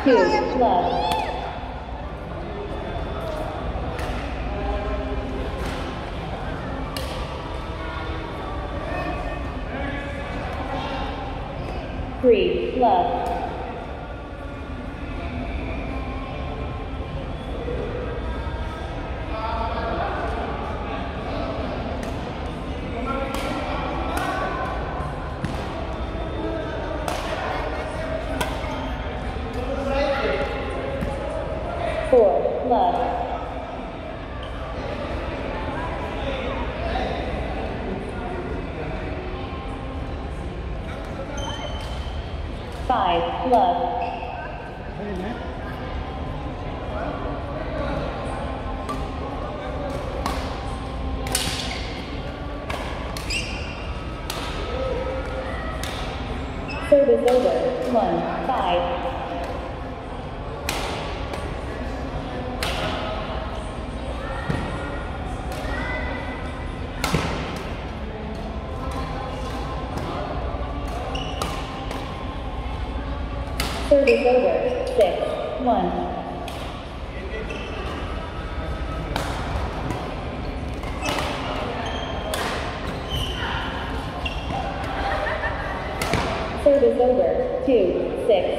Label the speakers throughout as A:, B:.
A: 2, love. Three, love. Four, love. Five, love. Serve is over. 1, 5. Serve is over. 6, 1. Serve is over. 2, 6.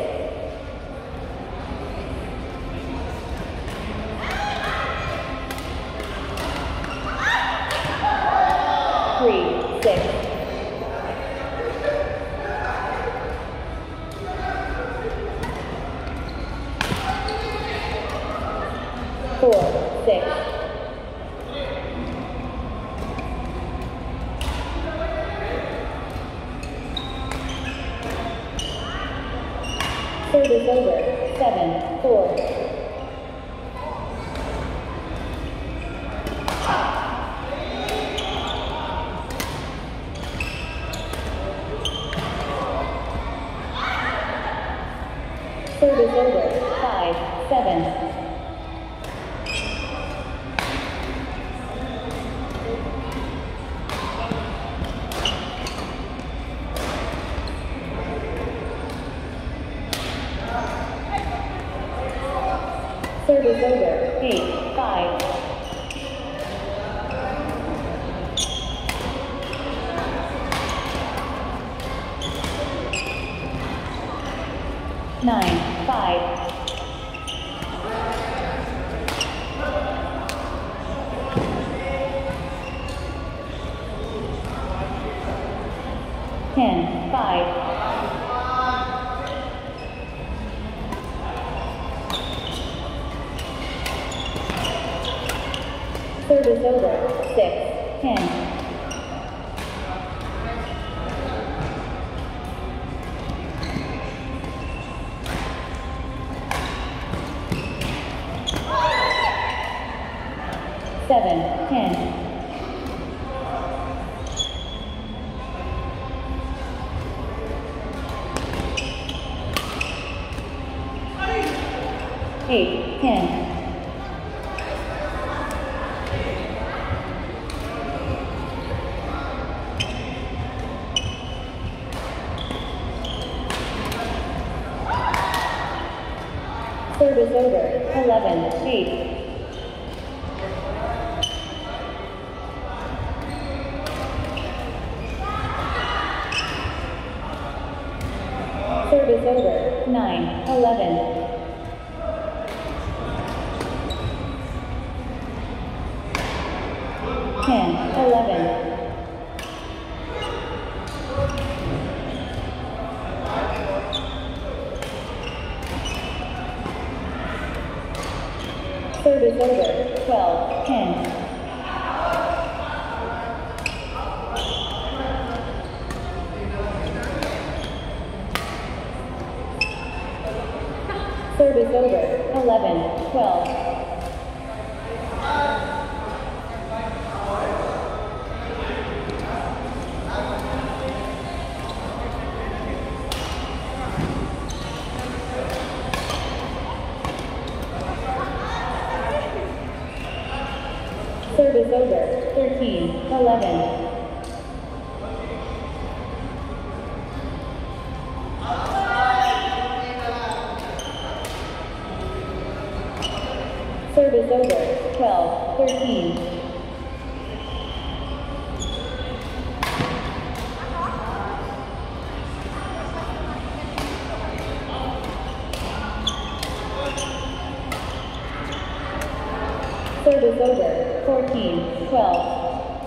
A: Three, 6. Four, 6. Serve is over. 7, 4. Serve is over. 5, 7. Serve is over. 8, 5. Nine, 5. Ten, 5. Serve is over. 6, 10. Seven, 10. Eight, 10. Serve is over. 11, 8. Serve is over. 9, 11. Ten, 11. Serve is over. 12, 10. Serve is over. 11, 12. Serve is over. 13, 11. Service over. 12-13. Service over. 14-12.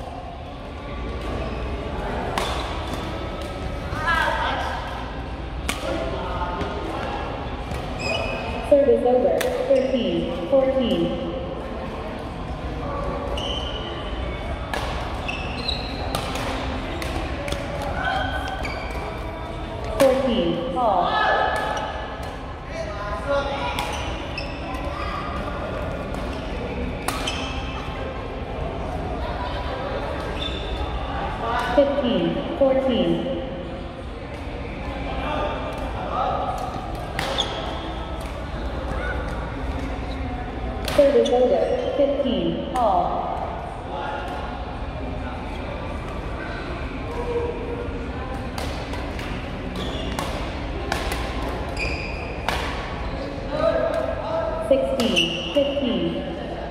A: Service over. 13-14. All. Fifteen, 14. Service over. 15. All. Sixteen, 15.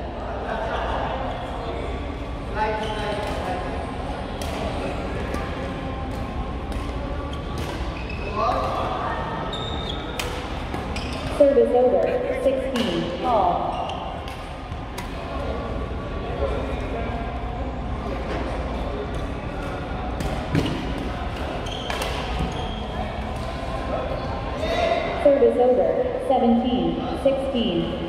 A: Service over. 16. All. Service over. 17. 16.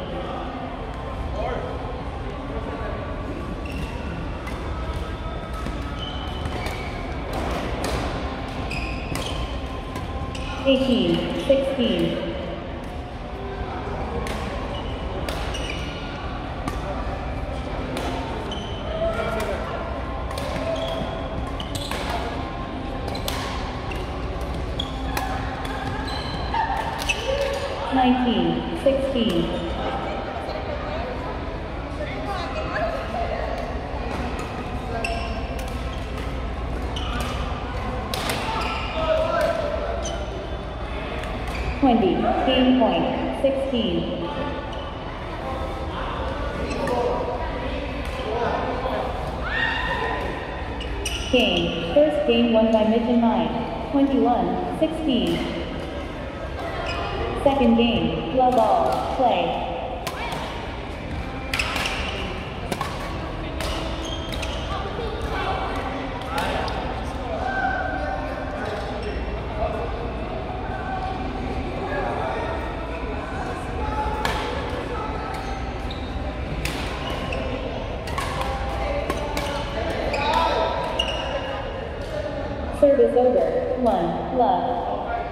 A: Eighteen, 16. 19, 16. 20, game point, 16. Game, first game won by Mitch and 9, 21, 16. Second game, love all, play. Service over, 1, love.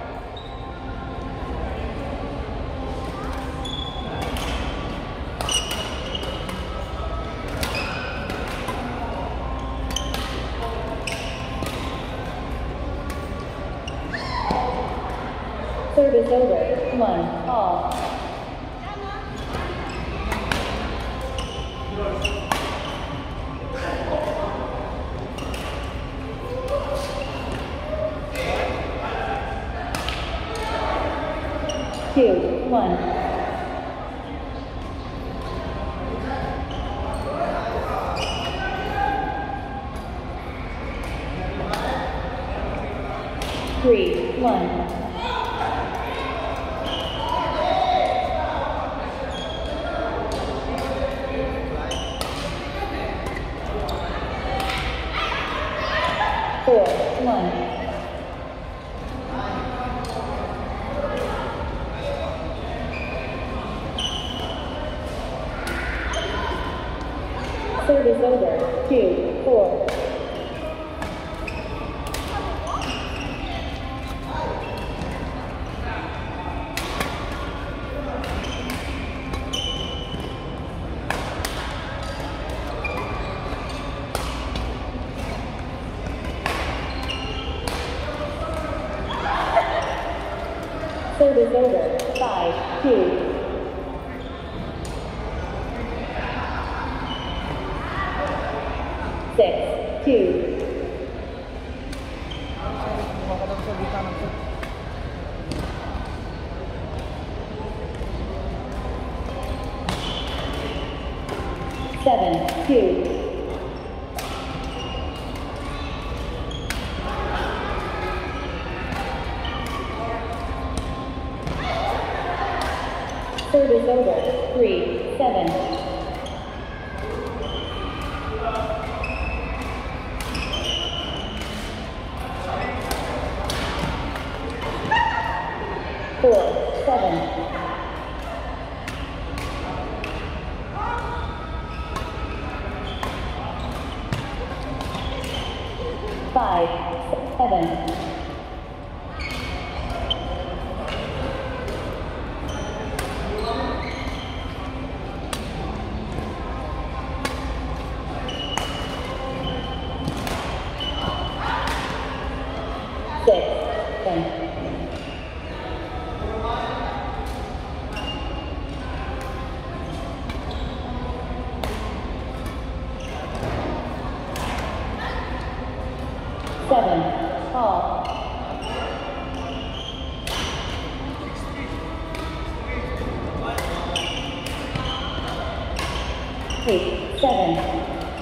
A: Service over. 1. All. Two. 1. Three. 1. 4, 1. Service over. 2, 4. Service over. 5, 2. Six, 2. 2. Third is over. 3, 7. 4, 7. 5, 7. 6, 10. 7, call. 8, 7.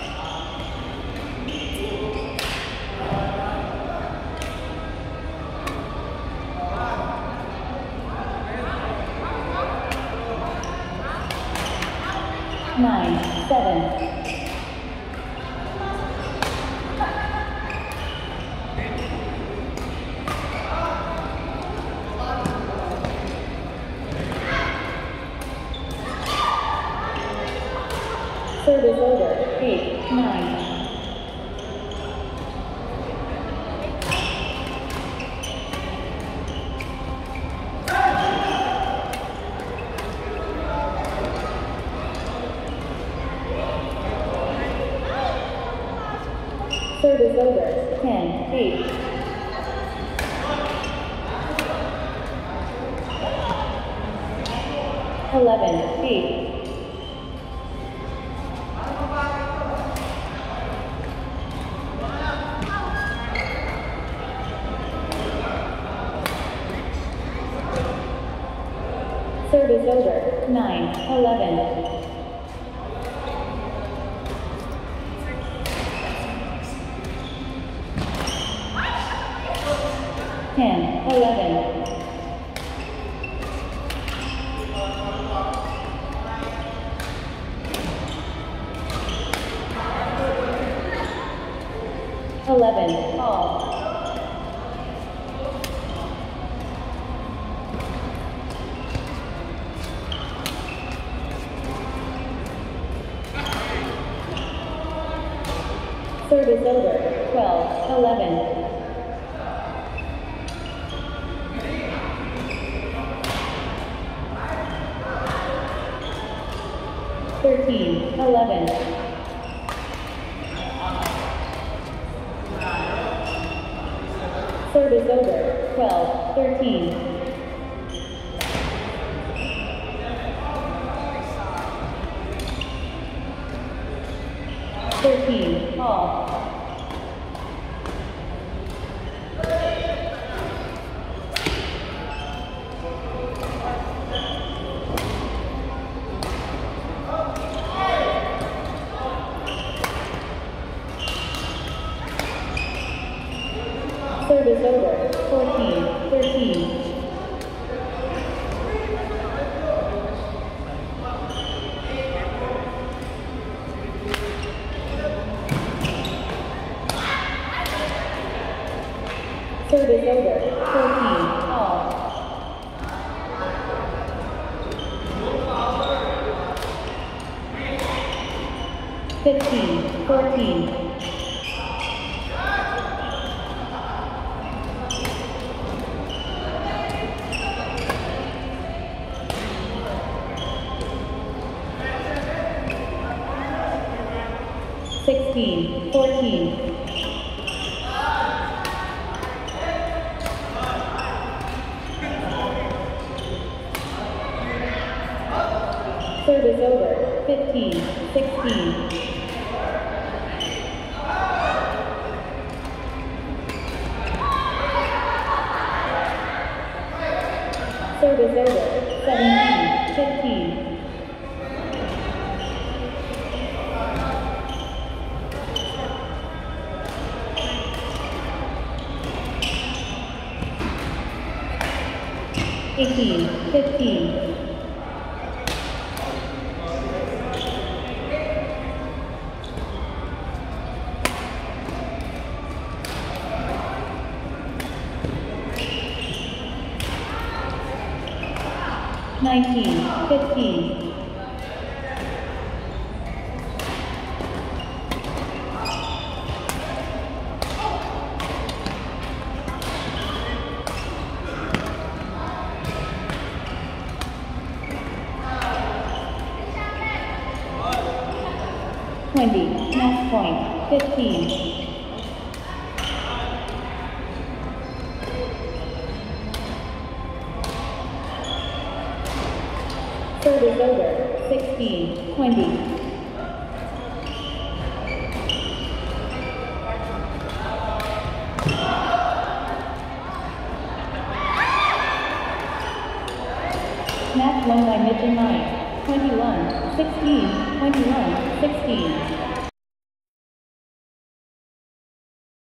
A: 9, 7. 3rd is over. 8, 9. 3rd is over. 10, 8. 11, 8. 3rd is over. 9, 11. 10, 11. 11, call. 3rd is over. 12, 11. 13, 11. 3rd is over. 12, 13. 13, call. 3rd is over. 14, 13. 3rd is over. 14, all. 15, 14. 16, 14. 3rd is over. 15, 16. 3rd is over. 17, 15. 18, 15. Nineteen, 15. Match point, 15. Third is over, 16, 20. Match won by Mitch and 9, 21, 16, 21, 16.